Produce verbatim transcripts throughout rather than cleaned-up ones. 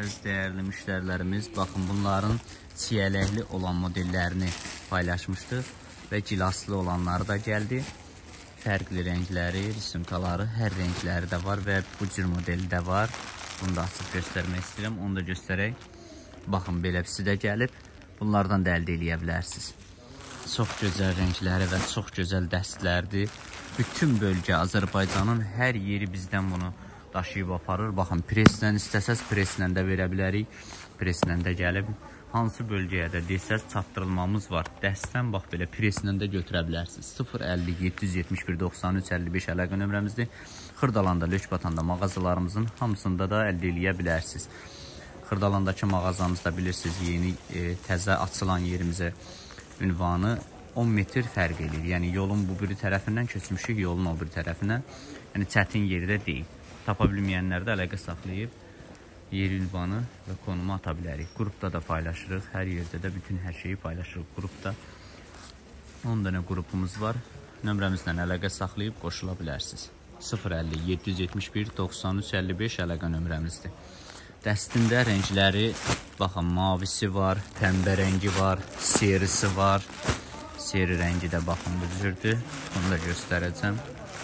Əziz dəyərli müştərilərimiz, baxın bunların çiyələkli olan modellərini paylaşmışdıq və gilaslı olanları da gəldi. Fərqli rəngləri, risimkaları, hər rəngləri də var və bu cür modeli də var. Bunu da açıb göstərmək istəyirəm, onu da göstərək. Baxın, beləsi də gəlib. Bunlardan da əldə edə bilərsiniz. Çox gözəl rəngləri və çox gözəl dəstlərdir. Bütün bölgə Azərbaycanın hər yeri bizdən bunu daşıyıb aparır. Baxın, preslə istəsəz preslə də verə bilərik. Preslə də gəlib. Hansı bölgəyə də desəz çatdırılmamız var. Dəstdən bax belə preslə də götürə bilərsiniz. sıfır əlli yeddi yüz yetmiş bir doxsan üç əlli beş əlaqə nömrəmizdir. Xırdalanda, Lökbatanda mağazalarımızın hamısında da əldə edə bilərsiniz. Xırdalandakı mağazamızda bilirsiniz, yeni e, təzə açılan yerimizə ünvanı on metr fərq edir. Yəni yolun bu biri tərəfindən keçmişik, yolun o biri tərəfindən. Yəni çətin yerdə deyil. Tapa bilməyənlər də əlaqə saxlayıb yer ünvanı və konumu ata bilərik. Qrupda da paylaşırıq. Hər yerdə də bütün hər şeyi paylaşırıq qrupda. on dənə qrupumuz var. Nömrəmizdən əlaqə saxlayıb qoşula bilərsiniz. sıfır əlli yeddi yüz yetmiş bir doxsan üç əlli beş əlaqə nömrəmizdir. Dəstində rəngləri, baxın, mavisi var, pəmbə rəngi var, serisi var. Seri rəngi də baxın bu cürdür. Bunu da göstərəcəm.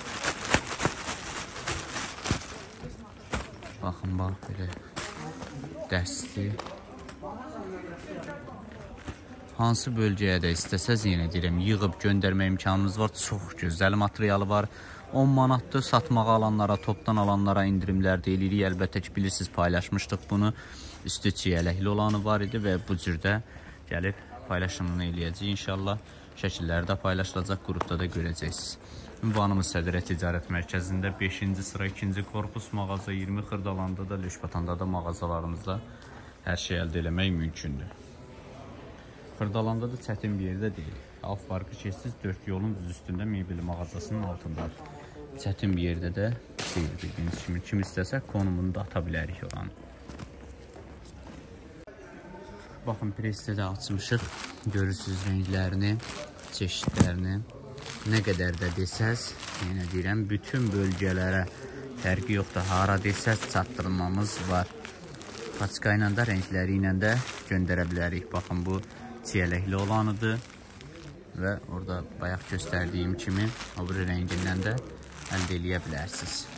Baxın, bax, belə dəsti. Hansı bölgəyə də istəsəz, yenə deyirəm, yığıb göndərmə imkanımız var. Çox gözəl materialı var. on manatdır, satmağa alanlara, topdan alanlara indirimlər deyirik. Əlbəttə ki, bilirsiniz, paylaşmışdıq bunu. Üstü çiyələkli olanı var idi və bu cürdə gəlib paylaşımını eləyəcək. İnşallah şəkilləri də paylaşılacaq, qrupda da görəcəksiniz. Ünvanımız Sədrə Ticarət Mərkəzində beşinci sıra ikinci korpus mağaza iyirmi, Xırdalanda da, Lökbatanda da mağazalarımızda hər şey əldə eləmək mümkündür. Xırdalanda da çətin bir yerdə deyil. Alt farkı keçsiz, dörd yolun düz üstündə mebeli mağazasının altındadır. Çətin bir yerdə də deyil, bildiyiniz kimi. Kim istəsə konumunu da ata bilərik oranı. Baxın, presdə də açmışıq. Görürsünüz rənglərini, çeşidlərini. Nə qədər də desəz, yenə deyirəm, bütün bölgələrə fərqi yoxdur. Hara desəz çatdırılmamız var. Paçka ilə də, rəngləri ilə də göndərə bilərik. Baxın, bu çiyələkli olanıdır. Və orada bayaq göstərdiyim kimi o bir rəngindən də əldə edə bilərsiniz.